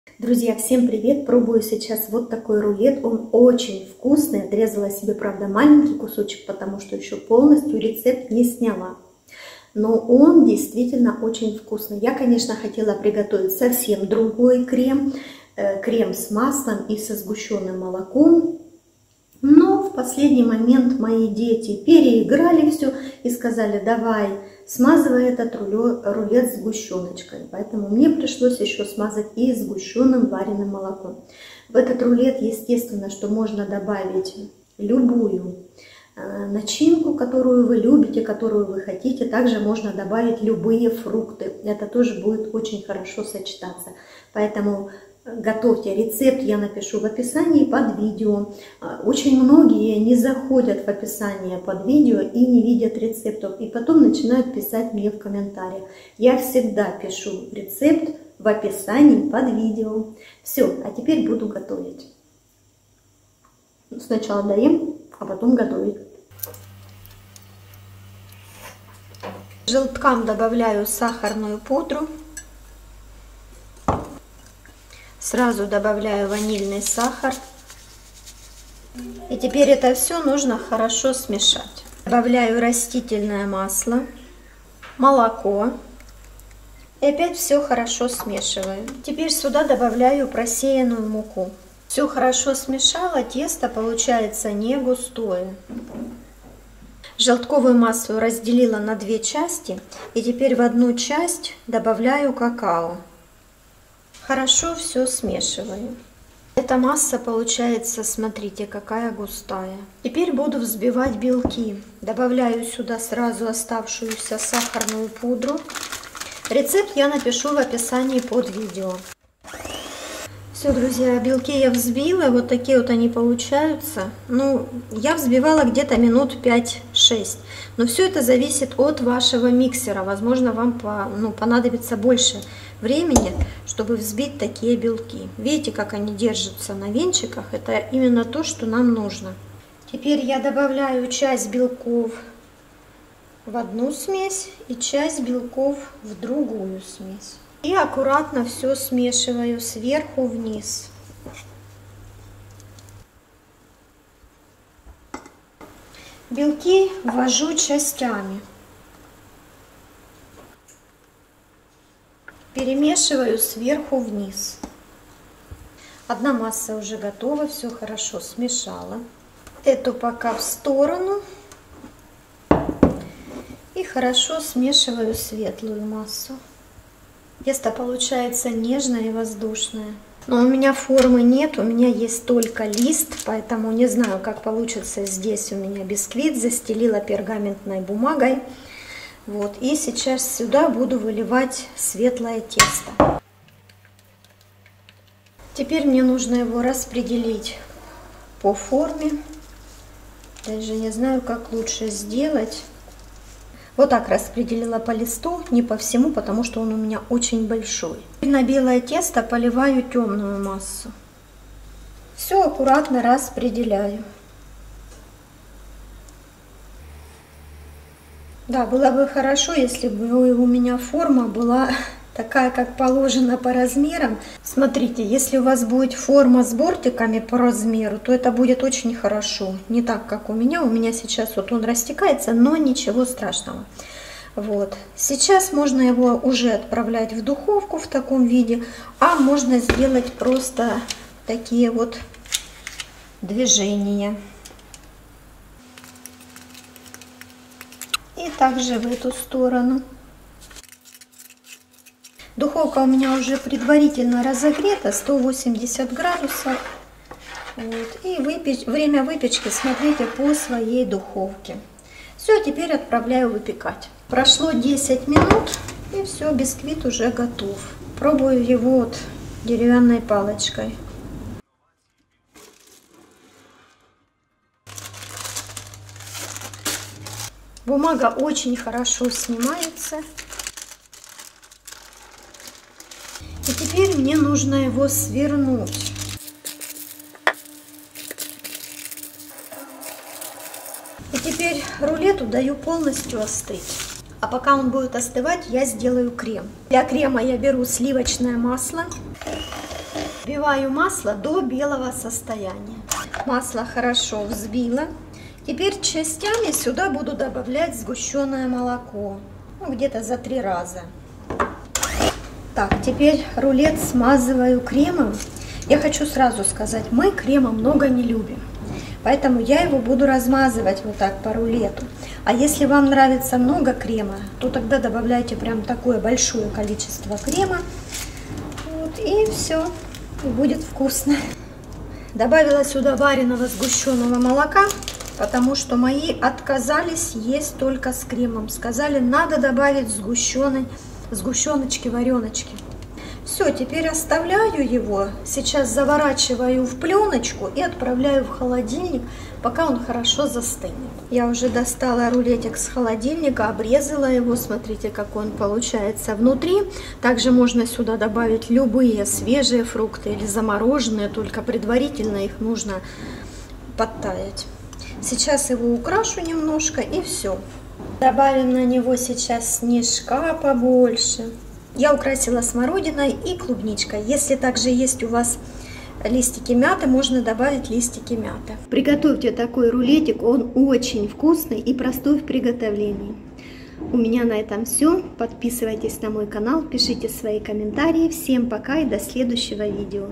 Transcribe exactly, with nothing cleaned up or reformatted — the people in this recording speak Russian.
Друзья, всем привет! Пробую сейчас вот такой рулет. Он очень вкусный. Отрезала себе, правда, маленький кусочек, потому что еще полностью рецепт не сняла. Но он действительно очень вкусный. Я, конечно, хотела приготовить совсем другой крем. Крем с маслом и со сгущенным молоком. Но в последний момент мои дети переиграли все и сказали: давай, смазывай этот рулет сгущеночкой. Поэтому мне пришлось еще смазать и сгущенным вареным молоком. В этот рулет, естественно, что можно добавить любую начинку, которую вы любите, которую вы хотите. Также можно добавить любые фрукты. Это тоже будет очень хорошо сочетаться. Поэтому готовьте. Рецепт я напишу в описании под видео. Очень многие не заходят в описание под видео и не видят рецептов. И потом начинают писать мне в комментариях. Я всегда пишу рецепт в описании под видео. Все, а теперь буду готовить. Сначала доем, а потом готовить. К желткам добавляю сахарную пудру. Сразу добавляю ванильный сахар. И теперь это все нужно хорошо смешать. Добавляю растительное масло, молоко. И опять все хорошо смешиваю. Теперь сюда добавляю просеянную муку. Все хорошо смешала, тесто получается не густое. Желтковую массу разделила на две части. И теперь в одну часть добавляю какао. Хорошо все смешиваю. Эта масса получается, смотрите, какая густая. Теперь буду взбивать белки. Добавляю сюда сразу оставшуюся сахарную пудру. Рецепт я напишу в описании под видео. Все, друзья, белки я взбила. Вот такие вот они получаются. Ну, я взбивала где-то минут пять-шесть. Но все это зависит от вашего миксера. Возможно, вам по, ну, понадобится больше времени, чтобы взбить такие белки. Видите, как они держатся на венчиках? Это именно то, что нам нужно. Теперь я добавляю часть белков в одну смесь и часть белков в другую смесь. И аккуратно все смешиваю сверху вниз. Белки ввожу частями. Перемешиваю сверху вниз. Одна масса уже готова, все хорошо смешала. Эту пока в сторону. И хорошо смешиваю светлую массу. Тесто получается нежное и воздушное. Но у меня формы нет, у меня есть только лист, поэтому не знаю, как получится здесь у меня бисквит. Застелила пергаментной бумагой. Вот, и сейчас сюда буду выливать светлое тесто. Теперь мне нужно его распределить по форме. Даже не знаю, как лучше сделать. Вот так распределила по листу, не по всему, потому что он у меня очень большой. На белое тесто поливаю темную массу. Все аккуратно распределяю. Да, было бы хорошо, если бы у меня форма была такая, как положено по размерам. Смотрите, если у вас будет форма с бортиками по размеру, то это будет очень хорошо. Не так, как у меня. У меня сейчас вот он растекается, но ничего страшного. Вот. Сейчас можно его уже отправлять в духовку в таком виде, а можно сделать просто такие вот движения. И также в эту сторону. Духовка у меня уже предварительно разогрета, сто восемьдесят градусов. Вот. И выпеч... время выпечки смотрите по своей духовке. Все, теперь отправляю выпекать. Прошло десять минут, и все, бисквит уже готов. Пробую его вот деревянной палочкой. Бумага очень хорошо снимается. И теперь мне нужно его свернуть. И теперь рулету даю полностью остыть. А пока он будет остывать, я сделаю крем. Для крема я беру сливочное масло. взбиваю масло до белого состояния. Масло хорошо взбила. Теперь частями сюда буду добавлять сгущенное молоко. Ну, где-то за три раза. Так, теперь рулет смазываю кремом. Я хочу сразу сказать, мы крема много не любим. Поэтому я его буду размазывать вот так по рулету. А если вам нравится много крема, то тогда добавляйте прям такое большое количество крема. Вот, и все. И будет вкусно. Добавила сюда вареного сгущенного молока, потому что мои отказались есть только с кремом. Сказали, надо добавить сгущенной, сгущеночки, вареночки. Все, теперь оставляю его. Сейчас заворачиваю в пленочку и отправляю в холодильник, пока он хорошо застынет. Я уже достала рулетик с холодильника, обрезала его. Смотрите, как он получается внутри. Также можно сюда добавить любые свежие фрукты или замороженные, только предварительно их нужно подтаять. Сейчас его украшу немножко и все. Добавим на него сейчас снежка побольше. Я украсила смородиной и клубничкой. Если также есть у вас листики мяты, можно добавить листики мяты. Приготовьте такой рулетик, он очень вкусный и простой в приготовлении. У меня на этом все. Подписывайтесь на мой канал, пишите свои комментарии. Всем пока и до следующего видео.